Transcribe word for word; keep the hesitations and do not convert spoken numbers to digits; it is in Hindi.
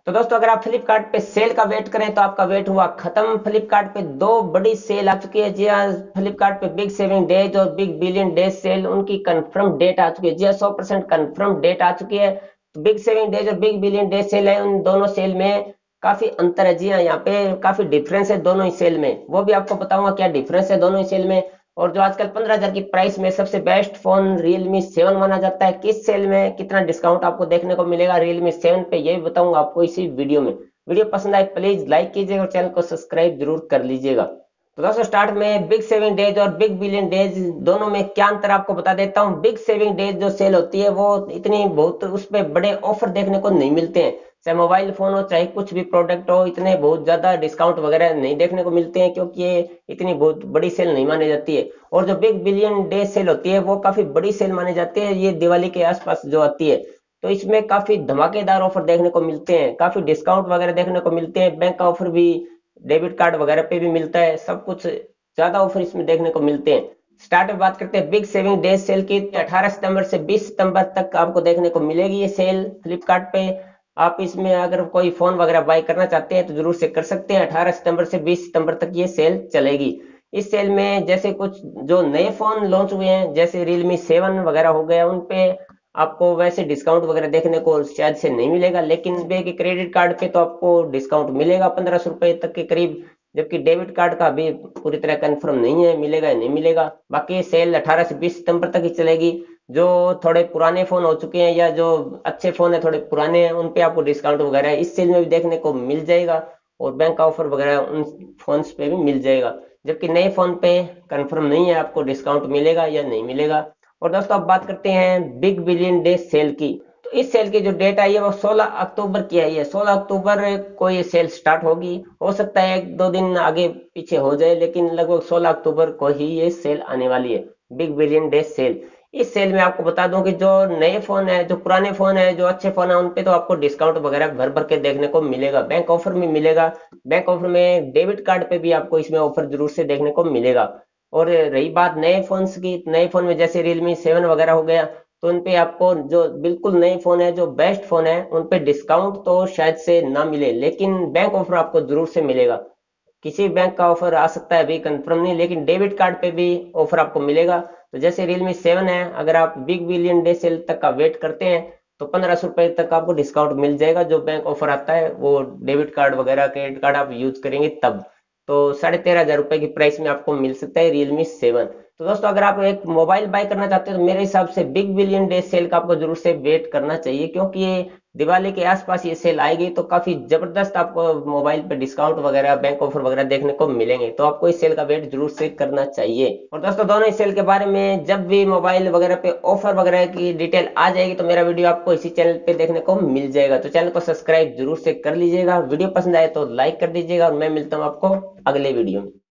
तो दोस्तों अगर आप फ्लिपकार्ट पे सेल का वेट करें तो आपका वेट हुआ खत्म। फ्लिपकार्ट पे दो बड़ी सेल आ चुकी है। जी हाँ, फ्लिपकार्ट पे बिग सेविंग डेज और बिग बिलियन डेज सेल उनकी कंफर्म डेट आ चुकी है। जी हाँ, सौ परसेंट कंफर्म डेट आ चुकी है। तो बिग सेविंग डेज और बिग बिलियन डेज सेल है, उन दोनों सेल में काफी अंतर है। जी हाँ, यहाँ पे काफी डिफरेंस है दोनों ही सेल में, वो भी आपको बताऊंगा क्या डिफरेंस है दोनों ही सेल में। और जो आजकल पंद्रह हजार की प्राइस में सबसे बेस्ट फोन रियलमी सेवन माना जाता है, किस सेल में कितना डिस्काउंट आपको देखने को मिलेगा रियलमी सेवन पे, ये भी बताऊंगा आपको इसी वीडियो में। वीडियो पसंद आए प्लीज लाइक कीजिएगा और चैनल को सब्सक्राइब जरूर कर लीजिएगा। तो दोस्तों स्टार्ट में बिग सेविंग डेज और बिग बिलियन डेज दोनों में क्या अंतर आपको बता देता हूँ। बिग सेविंग डेज जो सेल होती है वो इतनी बहुत उस पे बड़े ऑफर देखने को नहीं मिलते हैं, चाहे मोबाइल फोन हो चाहे कुछ भी प्रोडक्ट हो, इतने बहुत ज्यादा डिस्काउंट वगैरह नहीं देखने को मिलते हैं क्योंकि ये इतनी बहुत बड़ी सेल नहीं मानी जाती है। और जो बिग बिलियन डे सेल होती है वो काफी बड़ी सेल मानी जाती है, ये दिवाली के आसपास जो आती है। तो इसमें काफी धमाकेदार ऑफर देखने को मिलते हैं, काफी डिस्काउंट वगैरह देखने को मिलते हैं, बैंक का ऑफर भी डेबिट कार्ड वगैरह पे भी मिलता है, सब कुछ ज्यादा ऑफर इसमें देखने को मिलते हैं। स्टार्ट में बात करते हैं बिग सेविंग डे सेल की, तो अठारह सितंबर से बीस सितंबर तक आपको देखने को मिलेगी ये सेल फ्लिपकार्ट पे। आप इसमें अगर कोई फोन वगैरह बाय करना चाहते हैं तो जरूर से कर सकते हैं। अठारह सितंबर से बीस सितंबर तक ये सेल चलेगी। इस सेल में जैसे कुछ जो नए फोन लॉन्च हुए हैं जैसे रियलमी सेवन वगैरह हो गया, उन पे आपको वैसे डिस्काउंट वगैरह देखने को शायद से नहीं मिलेगा, लेकिन पे के क्रेडिट कार्ड पे तो आपको डिस्काउंट मिलेगा पंद्रह सौ रुपए तक के करीब। जबकि डेबिट कार्ड का अभी पूरी तरह कंफर्म नहीं है मिलेगा या नहीं मिलेगा। बाकी सेल अठारह से बीस सितंबर तक ही चलेगी। जो थोड़े पुराने फोन हो चुके हैं या जो अच्छे फोन है थोड़े पुराने हैं, उन पे आपको डिस्काउंट वगैरह इस सेल में भी देखने को मिल जाएगा। और बैंक का ऑफर वगैरह उन फोन्स पे भी मिल जाएगा। जबकि नए फोन पे कंफर्म नहीं है आपको डिस्काउंट मिलेगा या नहीं मिलेगा। और दोस्तों अब बात करते हैं बिग बिलियन डे सेल की। तो इस सेल की जो डेट आई है वो सोलह अक्टूबर की आई है। सोलह अक्टूबर को ये सेल स्टार्ट होगी, हो सकता है एक दो दिन आगे पीछे हो जाए, लेकिन लगभग सोलह अक्टूबर को ही ये सेल आने वाली है, बिग बिलियन डे सेल। इस सेल में आपको बता दूं कि जो नए फोन है, जो पुराने फोन है, जो अच्छे फोन है, उन पे तो आपको डिस्काउंट वगैरह भर भर के देखने को मिलेगा, बैंक ऑफर में मिलेगा। बैंक ऑफर में डेबिट कार्ड पे भी आपको इसमें ऑफर जरूर से देखने को मिलेगा। और रही बात नए फोन्स की, नए फोन में जैसे रियलमी सेवन वगैरह हो गया, तो उन पे आपको जो बिल्कुल नए फोन है, जो बेस्ट फोन है, उन पे डिस्काउंट तो शायद से ना मिले, लेकिन बैंक ऑफर आपको जरूर से मिलेगा। किसी बैंक का ऑफर आ सकता है, अभी कंफर्म नहीं, लेकिन डेबिट कार्ड पे भी ऑफर आपको मिलेगा। तो जैसे रियलमी सेवन है, अगर आप बिग बिलियन डे सेल तक का वेट करते हैं तो पंद्रह सौ रुपए तक आपको डिस्काउंट मिल जाएगा। जो बैंक ऑफर आता है वो डेबिट कार्ड वगैरह क्रेडिट कार्ड आप यूज करेंगे तब। तो साढ़े तेरह हजार रुपए की प्राइस में आपको मिल सकता है रियलमी सेवन। तो दोस्तों अगर आप एक मोबाइल बाय करना चाहते हैं तो मेरे हिसाब से बिग बिलियन डे सेल का आपको जरूर से वेट करना चाहिए, क्योंकि ये दिवाली के आसपास ये सेल आएगी तो काफी जबरदस्त आपको मोबाइल पे डिस्काउंट वगैरह बैंक ऑफर वगैरह देखने को मिलेंगे। तो आपको इस सेल का वेट जरूर से करना चाहिए। और दोस्तों दोनों ही सेल के बारे में जब भी मोबाइल वगैरह पे ऑफर वगैरह की डिटेल आ जाएगी तो मेरा वीडियो आपको इसी चैनल पे देखने को मिल जाएगा। तो चैनल को सब्सक्राइब जरूर से कर लीजिएगा, वीडियो पसंद आए तो लाइक कर दीजिएगा, और मैं मिलता हूँ आपको अगले वीडियो में।